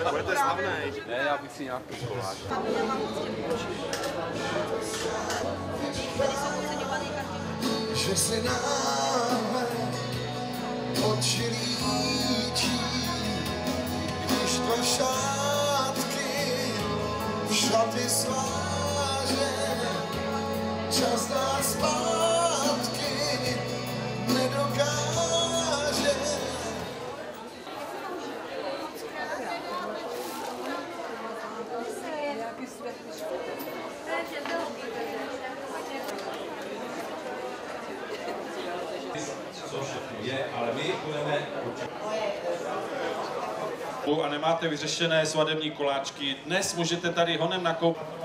Budete slavnej. Ne, já bych si nějaký koláč. Že se náhle oči líčí, když tvé šátky šaty sváže, čas dá zpátky nedokáže. Což je, ale my budeme a nemáte vyřešené svatební koláčky. Dnes můžete tady honem nakoupit.